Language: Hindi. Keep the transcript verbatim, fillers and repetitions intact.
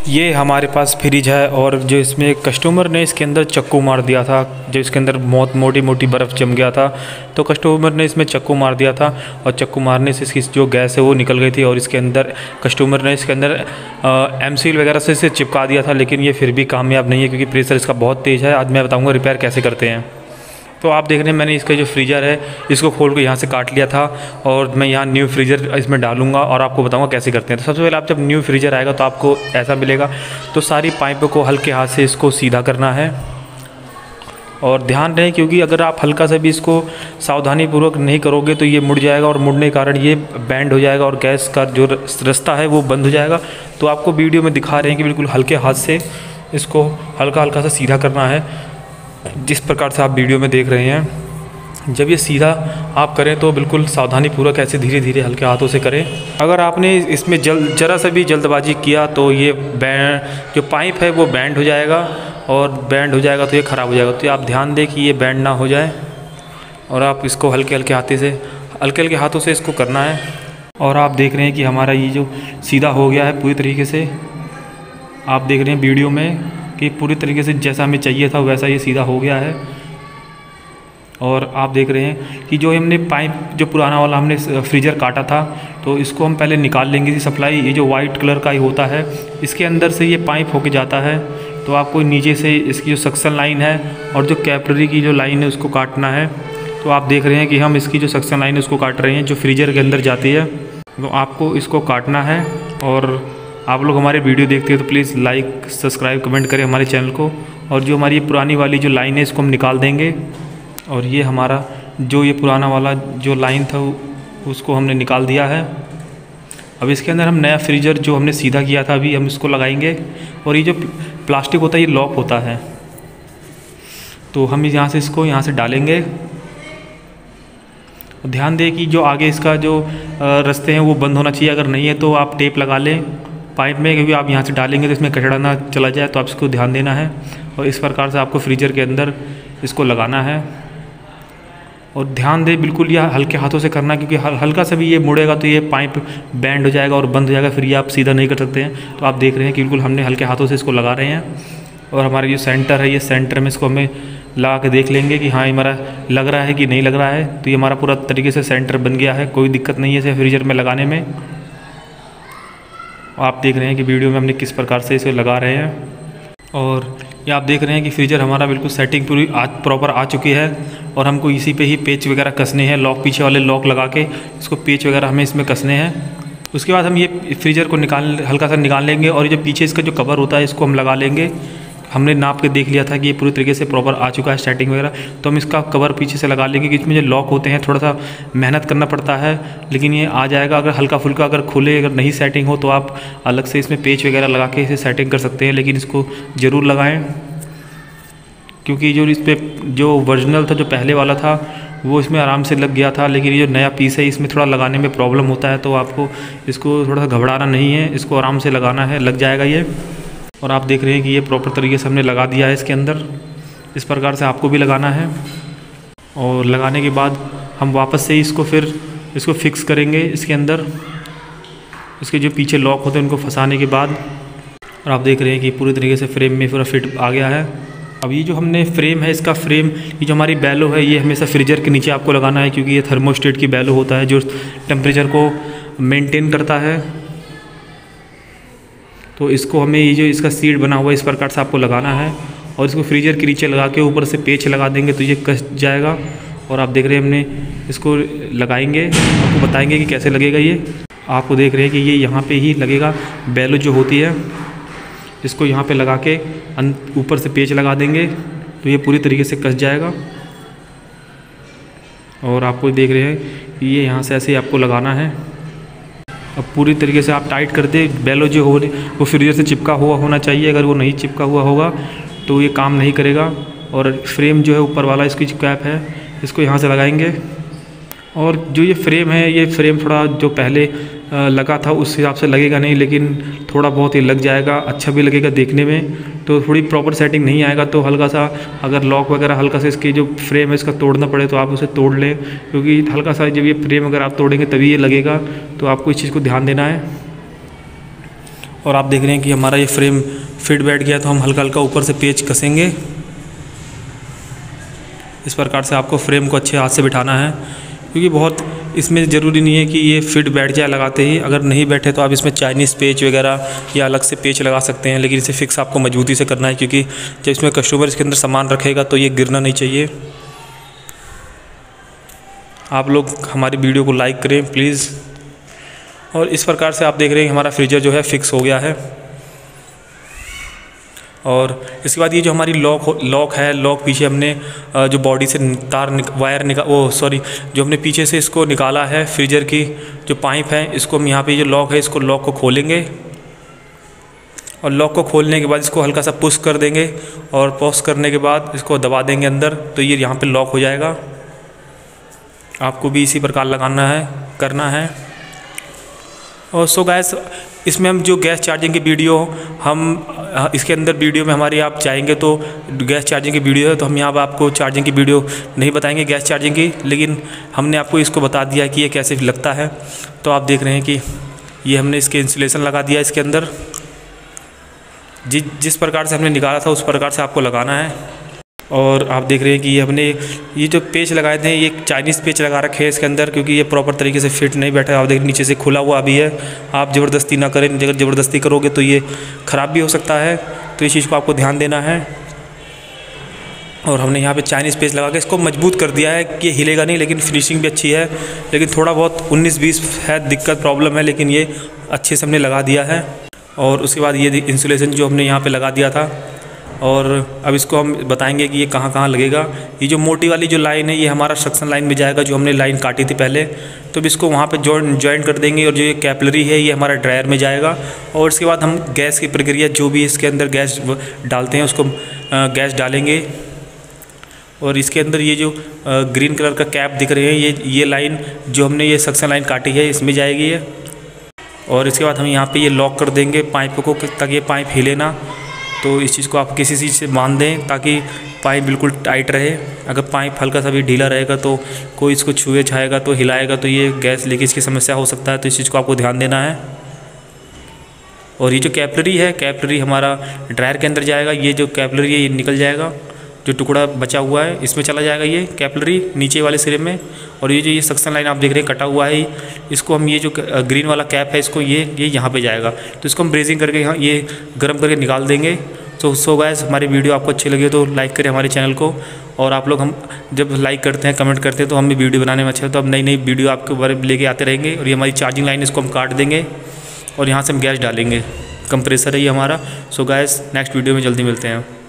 ये हमारे पास फ्रिज है और जो इसमें कस्टमर ने इसके अंदर चक्कू मार दिया था, जो इसके अंदर बहुत मोटी मोटी बर्फ़ जम गया था, तो कस्टमर ने इसमें चक्कू मार दिया था और चक्कू मारने से इसकी जो गैस है वो निकल गई थी और इसके अंदर कस्टमर ने इसके अंदर एम सील वगैरह से इसे चिपका दिया था, लेकिन ये फिर भी कामयाब नहीं है क्योंकि प्रेशर इसका बहुत तेज़ है। आज मैं बताऊँगा रिपेयर कैसे करते हैं। तो आप देख रहे हैं मैंने इसका जो फ्रीज़र है इसको खोल के यहाँ से काट लिया था और मैं यहाँ न्यू फ्रीज़र इसमें डालूंगा और आपको बताऊंगा कैसे करते हैं। तो सबसे पहले आप जब न्यू फ्रीज़र आएगा तो आपको ऐसा मिलेगा, तो सारी पाइपों को हल्के हाथ से इसको सीधा करना है और ध्यान रहे क्योंकि अगर आप हल्का सा भी इसको सावधानीपूर्वक नहीं करोगे तो ये मुड़ जाएगा और मुड़ने के कारण ये बैंड हो जाएगा और गैस का जो रास्ता है वो बंद हो जाएगा। तो आपको वीडियो में दिखा रहे हैं कि बिल्कुल हल्के हाथ से इसको हल्का हल्का सा सीधा करना है, जिस प्रकार से आप वीडियो में देख रहे हैं। जब ये सीधा आप करें तो बिल्कुल सावधानीपूर्वक ऐसे धीरे धीरे हल्के हाथों से करें। अगर आपने इसमें जल जरा सा भी जल्दबाजी किया तो ये बैंड जो पाइप है वो बैंड हो जाएगा और बैंड हो जाएगा तो ये ख़राब हो जाएगा। तो आप ध्यान दें कि ये बैंड ना हो जाए और आप इसको हल्के हल्के हाथों से हल्के हल्के हाथों से इसको करना है। और आप देख रहे हैं कि हमारा ये जो सीधा हो गया है पूरी तरीके से, आप देख रहे हैं वीडियो में कि पूरी तरीके से जैसा हमें चाहिए था वैसा ये सीधा हो गया है। और आप देख रहे हैं कि जो हमने पाइप जो पुराना वाला हमने फ्रीजर काटा था तो इसको हम पहले निकाल लेंगे। सप्लाई ये जो वाइट कलर का ही होता है इसके अंदर से ये पाइप होके जाता है, तो आपको नीचे से इसकी जो सक्शन लाइन है और जो कैपिलरी की जो लाइन है उसको काटना है। तो आप देख रहे हैं कि हम इसकी जो सक्शन लाइन है उसको काट रहे हैं जो फ्रीजर के अंदर जाती है, तो आपको इसको काटना है। और आप लोग हमारे वीडियो देखते हैं तो प्लीज़ लाइक सब्सक्राइब कमेंट करें हमारे चैनल को। और जो हमारी पुरानी वाली जो लाइन है इसको हम निकाल देंगे और ये हमारा जो ये पुराना वाला जो लाइन था उसको हमने निकाल दिया है। अब इसके अंदर हम नया फ्रीजर जो हमने सीधा किया था अभी हम इसको लगाएंगे। और ये जो प्लास्टिक होता है ये लॉक होता है, तो हम यहाँ से इसको यहाँ से डालेंगे। ध्यान दें कि जो आगे इसका जो रास्ते हैं वो बंद होना चाहिए, अगर नहीं है तो आप टेप लगा लें पाइप में, क्योंकि आप यहाँ से डालेंगे तो इसमें कचड़ा ना चला जाए, तो आप इसको ध्यान देना है। और इस प्रकार से आपको फ्रीजर के अंदर इसको लगाना है और ध्यान दें बिल्कुल यह हल्के हाथों से करना, क्योंकि हल्का सा भी ये मुड़ेगा तो ये पाइप बैंड हो जाएगा और बंद हो जाएगा, फिर ये आप सीधा नहीं कर सकते हैं। तो आप देख रहे हैं कि बिल्कुल हमने हल्के हाथों से इसको लगा रहे हैं। और हमारा जो सेंटर है ये सेंटर में इसको हमें लगा के देख लेंगे कि हाँ हमारा लग रहा है कि नहीं लग रहा है। तो ये हमारा पूरा तरीके से सेंटर बन गया है, कोई दिक्कत नहीं है इसे फ्रीजर में लगाने में। आप देख रहे हैं कि वीडियो में हमने किस प्रकार से इसे लगा रहे हैं। और ये आप देख रहे हैं कि फ्रीजर हमारा बिल्कुल सेटिंग पूरी आज प्रॉपर आ चुकी है और हमको इसी पे ही पेच वगैरह कसने हैं, लॉक पीछे वाले लॉक लगा के इसको पेच वगैरह हमें इसमें कसने हैं। उसके बाद हम ये फ्रीजर को निकाल हल्का सा निकाल लेंगे और ये जो पीछे इसका जो कवर होता है इसको हम लगा लेंगे। हमने नाप के देख लिया था कि ये पूरी तरीके से प्रॉपर आ चुका है सेटिंग वगैरह, तो हम इसका कवर पीछे से लगा लेंगे। कि इसमें जो लॉक होते हैं थोड़ा सा मेहनत करना पड़ता है, लेकिन ये आ जाएगा। अगर हल्का फुल्का अगर खुले अगर नहीं सेटिंग हो तो आप अलग से इसमें पेच वगैरह लगा के इसे सेटिंग कर सकते हैं, लेकिन इसको ज़रूर लगाएं क्योंकि जो इस पर जो ओरिजिनल था जो पहले वाला था वो इसमें आराम से लग गया था, लेकिन ये जो नया पीस है इसमें थोड़ा लगाने में प्रॉब्लम होता है। तो आपको इसको थोड़ा सा घबराना नहीं है, इसको आराम से लगाना है, लग जाएगा ये। और आप देख रहे हैं कि ये प्रॉपर तरीके से हमने लगा दिया है इसके अंदर, इस प्रकार से आपको भी लगाना है। और लगाने के बाद हम वापस से इसको फिर इसको फिक्स करेंगे इसके अंदर, इसके जो पीछे लॉक होते हैं उनको फंसाने के बाद। और आप देख रहे हैं कि पूरी तरीके से फ्रेम में पूरा फिट आ गया है। अब ये जो हमने फ्रेम है इसका फ्रेम ये जो हमारी बैलो है ये हमेशा फ्रीजर के नीचे आपको लगाना है, क्योंकि ये थर्मोस्टेट की बैलो होता है जो टेम्परेचर को मेंटेन करता है। तो इसको हमें ये जो इसका सीट बना हुआ है इस प्रकार से आपको लगाना है और इसको फ्रीजर के नीचे लगा के ऊपर से पेच लगा देंगे तो ये कस जाएगा। और आप देख रहे हैं हमने इसको लगाएंगे, आपको बताएंगे कि कैसे लगेगा ये। आपको देख रहे हैं कि ये यहाँ पे ही लगेगा, बैलो जो होती है इसको यहाँ पे लगा के ऊपर से पेच लगा देंगे तो ये पूरी तरीके से कस जाएगा। और आपको देख रहे हैं कि ये यहाँ से ऐसे ही आपको लगाना है। अब पूरी तरीके से आप टाइट कर दे, बैलो जो हो वो फ्रीजर से चिपका हुआ होना चाहिए, अगर वो नहीं चिपका हुआ होगा तो ये काम नहीं करेगा। और फ्रेम जो है ऊपर वाला इसकी जो कैप है इसको यहाँ से लगाएंगे। और जो ये फ्रेम है ये फ्रेम थोड़ा जो पहले लगा था उस हिसाब से लगेगा नहीं, लेकिन थोड़ा बहुत ही लग जाएगा, अच्छा भी लगेगा देखने में। तो थोड़ी प्रॉपर सेटिंग नहीं आएगा तो हल्का सा अगर लॉक वगैरह हल्का सा इसकी जो फ्रेम है इसका तोड़ना पड़े तो आप उसे तोड़ लें, क्योंकि हल्का सा जब ये फ्रेम अगर आप तोड़ेंगे तभी ये लगेगा। तो आपको इस चीज़ को ध्यान देना है। और आप देख रहे हैं कि हमारा ये फ्रेम फिट बैठ गया, तो हम हल्का हल्का ऊपर से पेच कसेंगे। इस प्रकार से आपको फ्रेम को अच्छे हाथ से बिठाना है, क्योंकि बहुत इसमें ज़रूरी नहीं है कि ये फिट बैठ जाए लगाते ही। अगर नहीं बैठे तो आप इसमें चाइनीज़ पेच वगैरह या अलग से पेच लगा सकते हैं, लेकिन इसे फिक्स आपको मजबूती से करना है, क्योंकि जब इसमें कस्टमर इसके अंदर सामान रखेगा तो ये गिरना नहीं चाहिए। आप लोग हमारी वीडियो को लाइक करें प्लीज़। और इस प्रकार से आप देख रहे हैं हमारा फ्रीजर जो है फिक्स हो गया है। और इसके बाद ये जो हमारी लॉक लॉक है, लॉक पीछे हमने जो बॉडी से तार निक, वायर निका वो सॉरी जो हमने पीछे से इसको निकाला है, फ्रीजर की जो पाइप है, इसको हम यहाँ पे जो लॉक है, इसको लॉक को खोलेंगे। और लॉक को खोलने के बाद इसको हल्का सा पुश कर देंगे, और पुश करने के बाद इसको दबा देंगे अंदर, तो ये यहाँ पे लॉक हो जाएगा। आपको भी इसी प्रकार लगाना है, करना है। और सो गैस, इसमें हम जो गैस चार्जिंग की वीडियो हम इसके अंदर वीडियो में हमारी आप चाहेंगे तो गैस चार्जिंग की वीडियो है, तो हम यहाँ पर आपको चार्जिंग की वीडियो नहीं बताएंगे गैस चार्जिंग की, लेकिन हमने आपको इसको बता दिया कि ये कैसे लगता है। तो आप देख रहे हैं कि ये हमने इसके इंसुलेशन लगा दिया इसके अंदर। जिस जिस प्रकार से हमने निकाला था उस प्रकार से आपको लगाना है। और आप देख रहे हैं कि ये हमने ये जो पेच लगाए थे, ये चाइनीज़ पेच लगा रखे हैं इसके अंदर, क्योंकि ये प्रॉपर तरीके से फिट नहीं बैठा। आप देख नीचे से खुला हुआ भी है। आप ज़बरदस्ती ना करें, अगर ज़बरदस्ती करोगे तो ये ख़राब भी हो सकता है, तो इस चीज़ को आपको ध्यान देना है। और हमने यहाँ पे चाइनीज़ पेच लगा के इसको मजबूत कर दिया है कि ये हिलेगा नहीं, लेकिन फिनिशिंग भी अच्छी है। लेकिन थोड़ा बहुत उन्नीस बीस है दिक्कत, प्रॉब्लम है, लेकिन ये अच्छे से हमने लगा दिया है। और उसके बाद ये इंसुलेशन जो हमने यहाँ पर लगा दिया था, और अब इसको हम बताएंगे कि ये कहाँ कहाँ लगेगा। ये जो मोटी वाली जो लाइन है, ये हमारा सक्शन लाइन में जाएगा, जो हमने लाइन काटी थी पहले, तो अब इसको वहाँ पे जॉइन जॉइन कर देंगे। और जो ये कैपिलरी है, ये हमारा ड्रायर में जाएगा। और इसके बाद हम गैस की प्रक्रिया, जो भी इसके अंदर गैस डालते हैं, उसको गैस डालेंगे। और इसके अंदर ये जो ग्रीन कलर का कैप दिख रहे हैं, ये ये लाइन जो हमने ये सक्शन लाइन काटी है, इसमें जाएगी ये। और इसके बाद हम यहाँ पर ये लॉक कर देंगे पाइप को, ताकि ये पाइप हिले ना। तो इस चीज़ को आप किसी चीज़ से बांध दें, ताकि पाइप बिल्कुल टाइट रहे। अगर पाइप हल्का सा भी ढीला रहेगा तो कोई इसको छुए छाएगा तो हिलाएगा तो ये गैस लीकेज की समस्या हो सकता है। तो इस चीज़ को आपको ध्यान देना है। और ये जो कैपिलरी है, कैपिलरी हमारा ड्रायर के अंदर जाएगा। ये जो कैपिलरी है, ये निकल जाएगा, जो टुकड़ा बचा हुआ है इसमें चला जाएगा ये कैपिलरी नीचे वाले सिरे में। और ये जो ये सक्शन लाइन आप देख रहे हैं कटा हुआ है, इसको हम ये जो ग्रीन वाला कैप है, इसको ये ये यहाँ पे जाएगा। तो इसको हम ब्रेजिंग करके यहाँ ये गर्म करके निकाल देंगे। तो सो गाइस, हमारी वीडियो आपको अच्छी लगी तो लाइक करें हमारे चैनल को। और आप लोग हम जब लाइक करते हैं, कमेंट करते हैं, तो हम भी वीडियो बनाने में अच्छा है। तो अब नई नई वीडियो आपके बारे में लेके आते रहेंगे। और ये हमारी चार्जिंग लाइन, इसको हम काट देंगे और यहाँ से हम गैस डालेंगे। कंप्रेसर है ये हमारा। सो गाइस, नेक्स्ट वीडियो में जल्दी मिलते हैं।